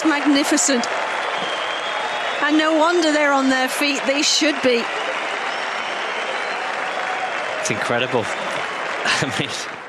That's magnificent. And no wonder they're on their feet. They should be. It's incredible. I mean,